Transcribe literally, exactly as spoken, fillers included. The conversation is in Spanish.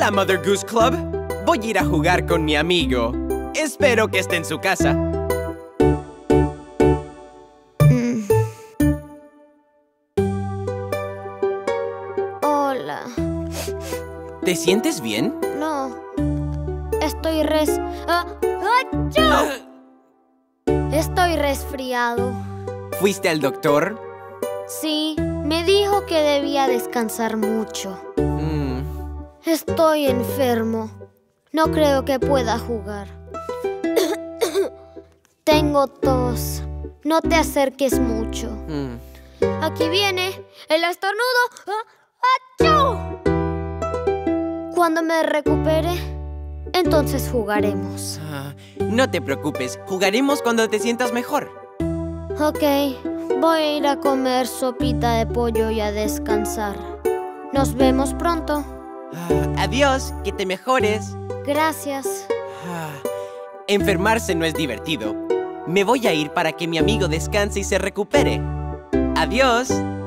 Hola, Mother Goose Club. Voy a ir a jugar con mi amigo. Espero que esté en su casa. Mm. Hola. ¿Te sientes bien? No. Estoy res... ¡Ah! ¡Achú! Estoy resfriado. ¿Fuiste al doctor? Sí, me dijo que debía descansar mucho. Mm. Estoy enfermo. No creo que pueda jugar. Tengo tos. No te acerques mucho. Mm. Aquí viene el estornudo. ¡Achú! Cuando me recupere, entonces jugaremos. Ah, no te preocupes. Jugaremos cuando te sientas mejor. Ok, voy a ir a comer sopita de pollo y a descansar. Nos vemos pronto. Ah, adiós, que te mejores. Gracias. Ah, enfermarse no es divertido. Me voy a ir para que mi amigo descanse y se recupere. Adiós.